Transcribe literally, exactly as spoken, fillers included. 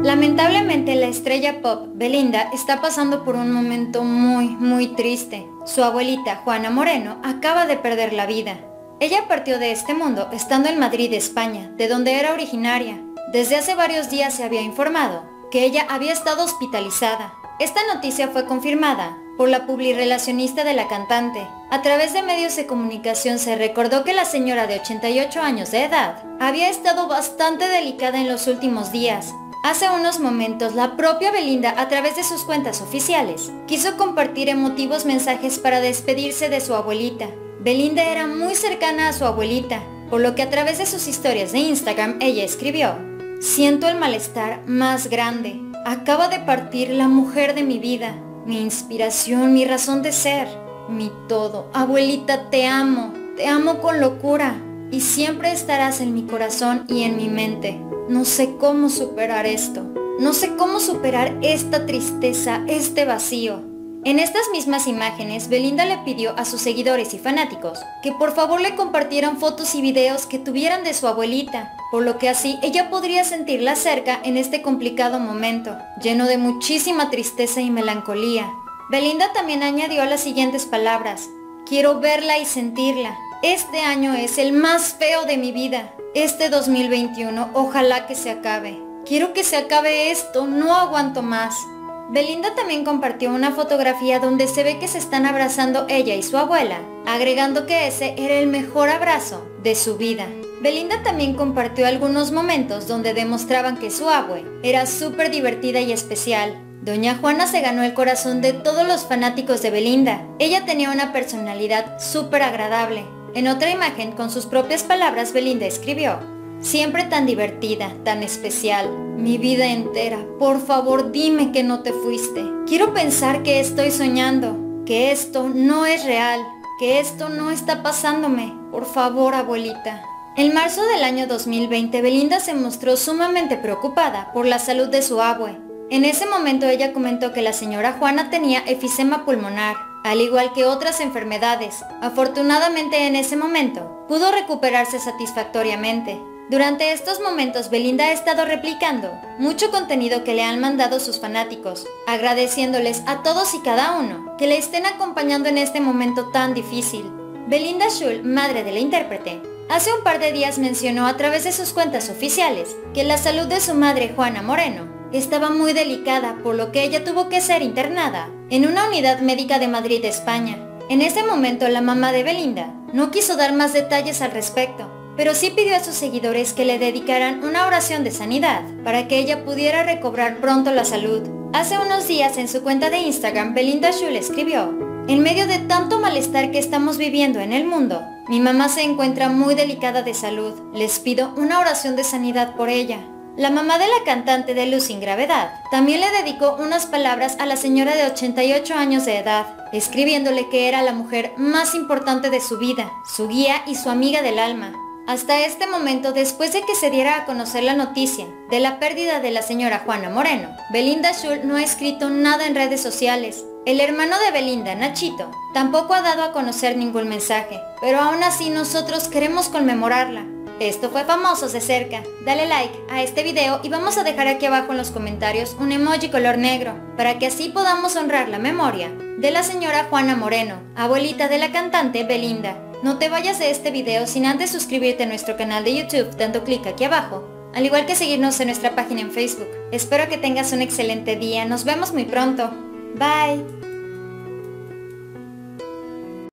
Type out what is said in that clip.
Lamentablemente la estrella pop Belinda está pasando por un momento muy, muy triste. Su abuelita Juana Moreno acaba de perder la vida. Ella partió de este mundo estando en Madrid, España, de donde era originaria. Desde hace varios días se había informado que ella había estado hospitalizada. Esta noticia fue confirmada por la publirelacionista de la cantante. A través de medios de comunicación se recordó que la señora de ochenta y ocho años de edad había estado bastante delicada en los últimos días. Hace unos momentos, la propia Belinda, a través de sus cuentas oficiales, quiso compartir emotivos mensajes para despedirse de su abuelita. Belinda era muy cercana a su abuelita, por lo que a través de sus historias de Instagram ella escribió: siento el malestar más grande. Acaba de partir la mujer de mi vida, mi inspiración, mi razón de ser, mi todo. Abuelita, te amo, te amo con locura y siempre estarás en mi corazón y en mi mente. No sé cómo superar esto. No sé cómo superar esta tristeza, este vacío. En estas mismas imágenes, Belinda le pidió a sus seguidores y fanáticos que por favor le compartieran fotos y videos que tuvieran de su abuelita, por lo que así ella podría sentirla cerca en este complicado momento, lleno de muchísima tristeza y melancolía. Belinda también añadió las siguientes palabras: quiero verla y sentirla. Este año es el más feo de mi vida. Este dos mil veintiuno, ojalá que se acabe. Quiero que se acabe esto, no aguanto más. Belinda también compartió una fotografía donde se ve que se están abrazando ella y su abuela, agregando que ese era el mejor abrazo de su vida. Belinda también compartió algunos momentos donde demostraban que su abue era súper divertida y especial. Doña Juana se ganó el corazón de todos los fanáticos de Belinda. Ella tenía una personalidad súper agradable. En otra imagen, con sus propias palabras, Belinda escribió: siempre tan divertida, tan especial, mi vida entera, por favor dime que no te fuiste. Quiero pensar que estoy soñando, que esto no es real, que esto no está pasándome. Por favor, abuelita. En marzo del año dos mil veinte, Belinda se mostró sumamente preocupada por la salud de su abue. En ese momento ella comentó que la señora Juana tenía efisema pulmonar, al igual que otras enfermedades. Afortunadamente en ese momento pudo recuperarse satisfactoriamente. Durante estos momentos Belinda ha estado replicando mucho contenido que le han mandado sus fanáticos, agradeciéndoles a todos y cada uno que le estén acompañando en este momento tan difícil. Belinda Schul, madre de la intérprete, hace un par de días mencionó a través de sus cuentas oficiales que la salud de su madre Juana Moreno estaba muy delicada, por lo que ella tuvo que ser internada en una unidad médica de Madrid, España. En ese momento la mamá de Belinda no quiso dar más detalles al respecto, pero sí pidió a sus seguidores que le dedicaran una oración de sanidad para que ella pudiera recobrar pronto la salud. Hace unos días en su cuenta de Instagram, Belinda Schul escribió: en medio de tanto malestar que estamos viviendo en el mundo, mi mamá se encuentra muy delicada de salud. Les pido una oración de sanidad por ella. La mamá de la cantante de Luz sin Gravedad también le dedicó unas palabras a la señora de ochenta y ocho años de edad, escribiéndole que era la mujer más importante de su vida, su guía y su amiga del alma. Hasta este momento, después de que se diera a conocer la noticia de la pérdida de la señora Juana Moreno, Belinda Schul no ha escrito nada en redes sociales. El hermano de Belinda, Nachito, tampoco ha dado a conocer ningún mensaje, pero aún así nosotros queremos conmemorarla. Esto fue Famosos de Cerca. Dale like a este video y vamos a dejar aquí abajo en los comentarios un emoji color negro, para que así podamos honrar la memoria de la señora Juana Moreno, abuelita de la cantante Belinda. No te vayas de este video sin antes suscribirte a nuestro canal de YouTube dando clic aquí abajo, al igual que seguirnos en nuestra página en Facebook. Espero que tengas un excelente día, nos vemos muy pronto. Bye.